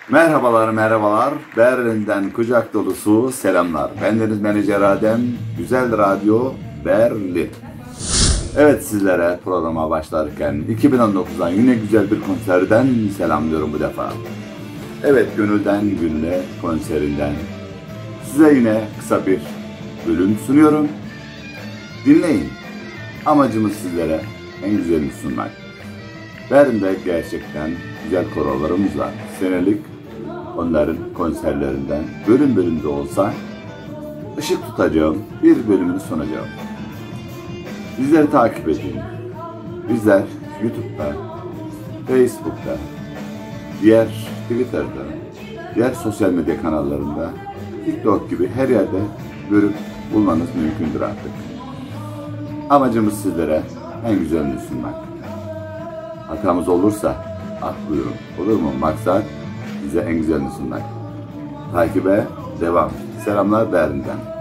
Merhabalar, merhabalar. Berlin'den kucak dolusu selamlar. Bendeniz Menajer Adem, Güzel Radyo Berlin. Evet, sizlere programa başlarken 2019'dan yine güzel bir konserden selamlıyorum bu defa. Evet, Gönülden Gülle konserinden size yine kısa bir bölüm sunuyorum. Dinleyin. Amacımız sizlere en güzelini sunmak. Berlin'de gerçekten güzel korolarımız var. Senelik onların konserlerinden bölüm bölüm de olsa ışık tutacağım, bir bölümünü sunacağım. Bizleri takip edin. Bizler YouTube'da, Facebook'ta, diğer Twitter'da, diğer sosyal medya kanallarında, TikTok gibi her yerde görüp bulmanız mümkündür artık. Amacımız sizlere en güzelini sunmak. Hatamız olursa buyurun. Olur mu? Maksat size en güzelini sunmak. Takibe devam. Selamlar Berlin'den.